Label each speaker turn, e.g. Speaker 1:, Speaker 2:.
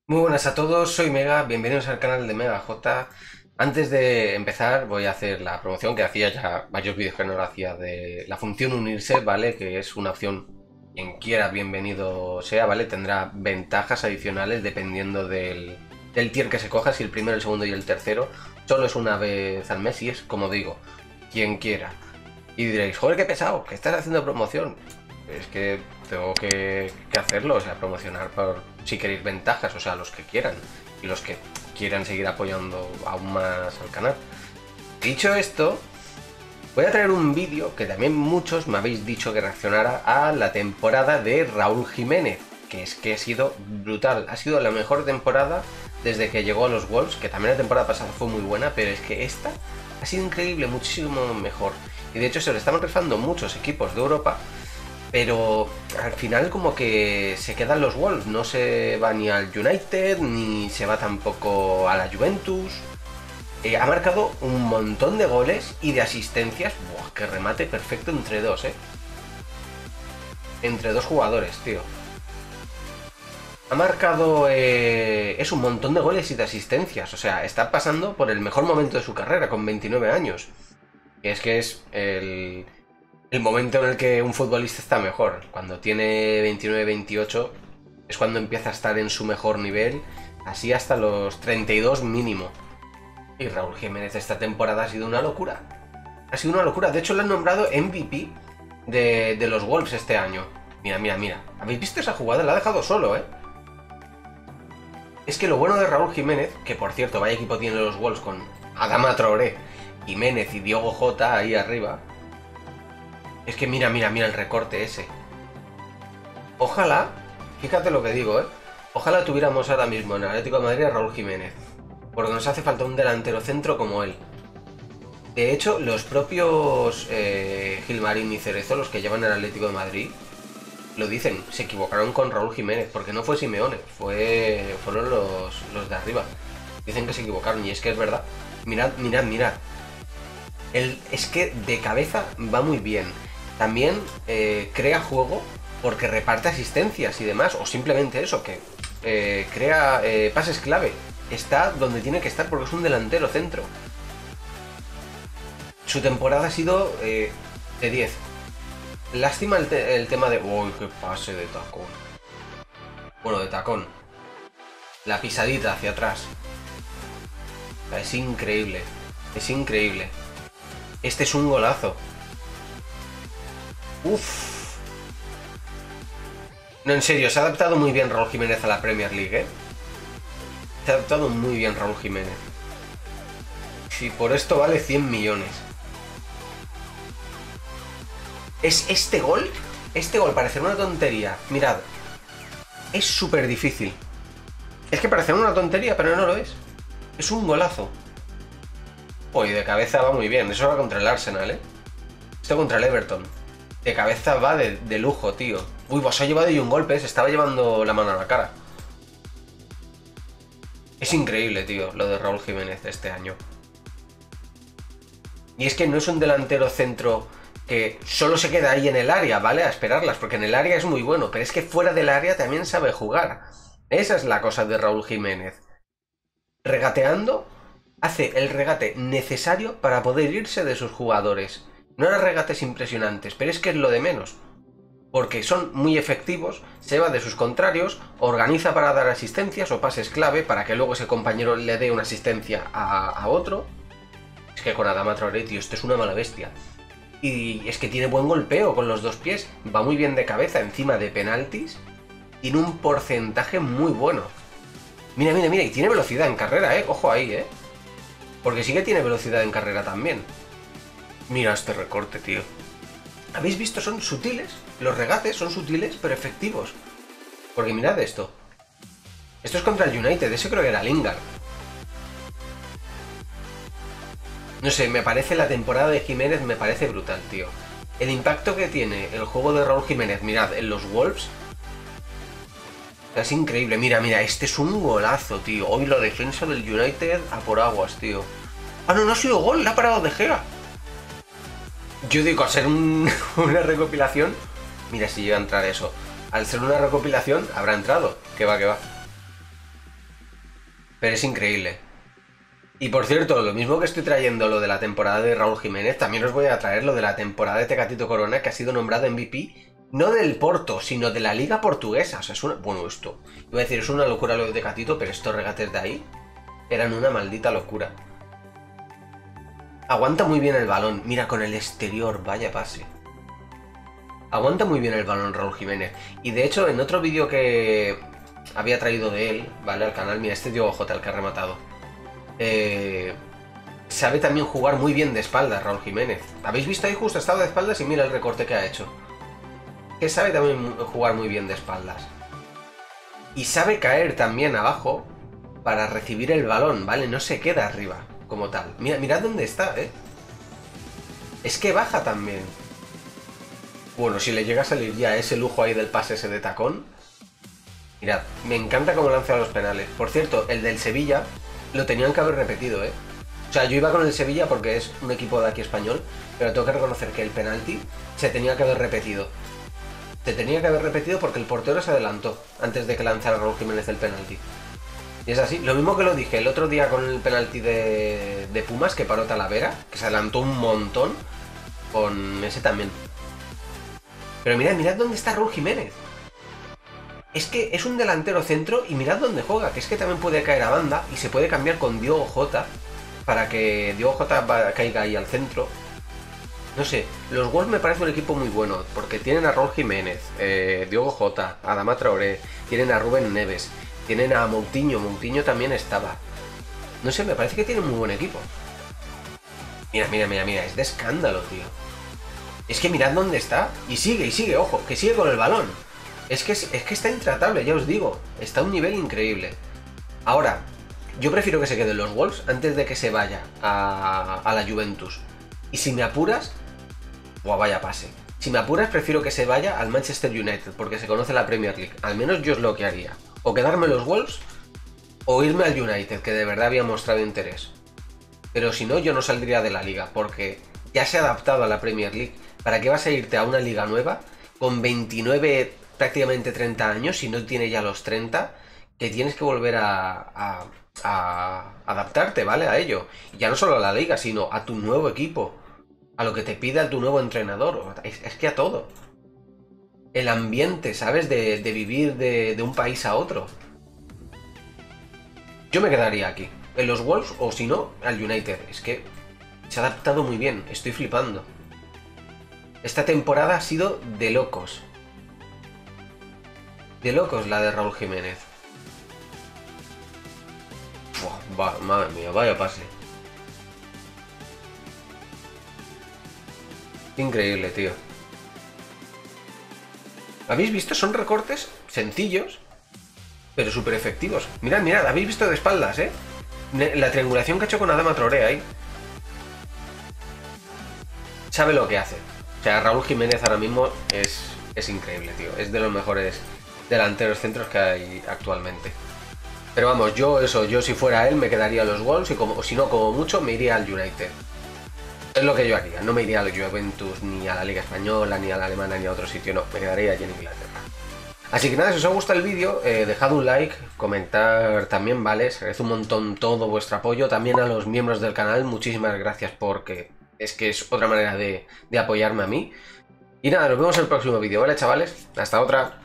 Speaker 1: Muy buenas a todos, soy Mega, bienvenidos al canal de Mega J. Antes de empezar voy a hacer la promoción que hacía ya varios vídeos que no lo hacía de la función unirse, ¿vale? Que es una opción, quien quiera bienvenido sea, ¿vale? Tendrá ventajas adicionales dependiendo del tier que se coja, si el primero, el segundo y el tercero. Solo es una vez al mes y es, como digo, quien quiera. Y diréis, joder, qué pesado, que estás haciendo promoción. Es que tengo que hacerlo, o sea, promocionar por si queréis ventajas, o sea, los que quieran y los que quieran seguir apoyando aún más al canal. Dicho esto, voy a traer un vídeo que también muchos me habéis dicho que reaccionara a la temporada de Raúl Jiménez, que es que ha sido brutal, ha sido la mejor temporada desde que llegó a los Wolves, que también la temporada pasada fue muy buena, pero es que esta ha sido increíble, muchísimo mejor. Y de hecho se lo están rifando muchos equipos de Europa, pero al final como que se quedan los Wolves, no se va ni al United, ni se va tampoco a la Juventus. Ha marcado un montón de goles y de asistencias. Buah, qué remate perfecto entre dos, ¿eh? Entre dos jugadores, tío. Ha marcado es un montón de goles y de asistencias. O sea, está pasando por el mejor momento de su carrera, con 29 años. Y es que es el momento en el que un futbolista está mejor. Cuando tiene 29-28 es cuando empieza a estar en su mejor nivel, así hasta los 32 mínimo. Y Raúl Jiménez esta temporada ha sido una locura. Ha sido una locura. De hecho, lo han nombrado MVP de los Wolves este año. Mira, mira, mira. ¿Habéis visto esa jugada? La ha dejado solo, ¿eh? Es que lo bueno de Raúl Jiménez, que por cierto, vaya equipo tiene los Wolves con Adama Traoré, Jiménez y Diogo Jota ahí arriba. Es que mira, mira, mira el recorte ese. Ojalá, fíjate lo que digo, ¿eh? Ojalá tuviéramos ahora mismo en Atlético de Madrid a Raúl Jiménez. Porque nos hace falta un delantero centro como él. De hecho, los propios Gilmarín y Cerezo, los que llevan el Atlético de Madrid, lo dicen, se equivocaron con Raúl Jiménez, porque no fue Simeone, fueron los de arriba. Dicen que se equivocaron, y es que es verdad. Mirad, mirad, mirad. Es que de cabeza va muy bien. También crea juego porque reparte asistencias y demás, o simplemente eso, que crea pases clave. Está donde tiene que estar porque es un delantero centro. Su temporada ha sido de 10. Lástima el tema de... ¡Uy, qué pase de tacón! Bueno, de tacón. La pisadita hacia atrás. Es increíble. Es increíble. Este es un golazo. Uf. No, en serio, se ha adaptado muy bien Raúl Jiménez a la Premier League, ¿eh? Se ha adaptado muy bien Raúl Jiménez. Si por esto vale 100 millones. Es este gol parece una tontería. Mirad, es súper difícil. Es que parece una tontería, pero no lo es. Es un golazo. Uy, de cabeza va muy bien. Eso va contra el Arsenal, ¿eh? Esto contra el Everton. De cabeza va de lujo, tío. Uy, pues ha llevado y un golpe. Se estaba llevando la mano a la cara. Es increíble, tío, lo de Raúl Jiménez de este año. Y es que no es un delantero centro que solo se queda ahí en el área, ¿vale? A esperarlas, porque en el área es muy bueno, pero es que fuera del área también sabe jugar. Esa es la cosa de Raúl Jiménez. Regateando, hace el regate necesario para poder irse de sus jugadores. No eran regates impresionantes, pero es que es lo de menos. Porque son muy efectivos, se va de sus contrarios, organiza para dar asistencias o pases clave para que luego ese compañero le dé una asistencia a otro. Es que con Adama Traoré, tío, esto es una mala bestia. Y es que tiene buen golpeo con los dos pies, va muy bien de cabeza encima de penaltis, tiene un porcentaje muy bueno. Mira, mira, mira, y tiene velocidad en carrera, ojo ahí, porque sí que tiene velocidad en carrera también. Mira este recorte, tío. ¿Habéis visto? Son sutiles, los regates son sutiles pero efectivos. Porque mirad esto. Esto es contra el United, ese creo que era Lingard. No sé, me parece la temporada de Jiménez, me parece brutal, tío. El impacto que tiene el juego de Raúl Jiménez, mirad, en los Wolves, es increíble. Mira, mira, este es un golazo, tío. Hoy la defensa del United a por aguas, tío. Ah, no, no ha sido gol, la ha parado De Gea. Yo digo, al ser una recopilación, mira si llega a entrar eso. Al ser una recopilación, habrá entrado. Que va, que va. Pero es increíble. Y por cierto, lo mismo que estoy trayendo lo de la temporada de Raúl Jiménez, también os voy a traer lo de la temporada de Tecatito Corona, que ha sido nombrado MVP, no del Porto, sino de la Liga Portuguesa. O sea, es una... Bueno, esto... Iba a decir, es una locura lo de Tecatito, pero estos regates de ahí eran una maldita locura. Aguanta muy bien el balón. Mira, con el exterior, vaya pase. Aguanta muy bien el balón Raúl Jiménez. Y de hecho, en otro vídeo que había traído de él, ¿vale? Al canal, mira, este Diogo Jota, el que ha rematado. Sabe también jugar muy bien de espaldas, Raúl Jiménez. ¿Habéis visto ahí justo? Ha estado de espaldas y mira el recorte que ha hecho. Que sabe también jugar muy bien de espaldas. Y sabe caer también abajo para recibir el balón, ¿vale? No se queda arriba, como tal. Mira, mirad dónde está, ¿eh? Es que baja también. Bueno, si le llega a salir ya ese lujo ahí del pase ese de tacón. Mirad, me encanta cómo lanza los penales. Por cierto, el del Sevilla lo tenían que haber repetido, ¿eh? O sea, yo iba con el Sevilla porque es un equipo de aquí español, pero tengo que reconocer que el penalti se tenía que haber repetido. Se tenía que haber repetido porque el portero se adelantó antes de que lanzara Raúl Jiménez el penalti. Y es así. Lo mismo que lo dije el otro día con el penalti de Pumas que paró Talavera, que se adelantó un montón, con ese también. Pero mirad, mirad dónde está Raúl Jiménez. Es que es un delantero centro y mirad dónde juega, que es que también puede caer a banda y se puede cambiar con Diogo Jota para que Diogo Jota caiga ahí al centro. No sé, los Wolves me parece un equipo muy bueno, porque tienen a Raúl Jiménez, Diogo Jota, Adama Traoré, tienen a Rubén Neves, tienen a Moutinho, Moutinho también estaba. No sé, me parece que tienen muy buen equipo. Mira, mira, mira, mira, es de escándalo, tío. Es que mirad dónde está, y sigue, ojo, que sigue con el balón. Es que está intratable, ya os digo, está a un nivel increíble. Ahora, yo prefiero que se queden los Wolves antes de que se vaya a la Juventus. Y si me apuras, buah, vaya pase. Si me apuras, prefiero que se vaya al Manchester United, porque se conoce la Premier League. Al menos yo es lo que haría. O quedarme los Wolves, o irme al United, que de verdad había mostrado interés. Pero si no, yo no saldría de la liga, porque ya se ha adaptado a la Premier League. ¿Para qué vas a irte a una liga nueva con 29, prácticamente 30 años, si no tiene ya los 30, que tienes que volver a adaptarte, ¿vale? A ello. Y ya no solo a la liga, sino a tu nuevo equipo, a lo que te pida tu nuevo entrenador, es que a todo. El ambiente, ¿sabes? De vivir de un país a otro. Yo me quedaría aquí, en los Wolves o si no, al United. Es que se ha adaptado muy bien, estoy flipando. Esta temporada ha sido de locos. De locos la de Raúl Jiménez. Madre mía, vaya pase. Increíble, tío. ¿Habéis visto? Son recortes sencillos, pero súper efectivos. Mirad, mirad, habéis visto de espaldas, ¿eh? La triangulación que ha hecho con Adama Traoré ahí. Sabe lo que hace. O sea, Raúl Jiménez ahora mismo es increíble, tío. Es de los mejores delanteros centros que hay actualmente. Pero vamos, yo si fuera él me quedaría a los Wolves y como, si no, como mucho, me iría al United. Es lo que yo haría, no me iría a la Juventus, ni a la Liga Española, ni a la Alemana, ni a otro sitio, no, me quedaría allí en Inglaterra. Así que nada, si os ha gustado el vídeo, dejad un like, comentar también, ¿vale? Se agradece un montón todo vuestro apoyo, también a los miembros del canal, muchísimas gracias porque es que es otra manera de apoyarme a mí. Y nada, nos vemos en el próximo vídeo, ¿vale, chavales? Hasta otra.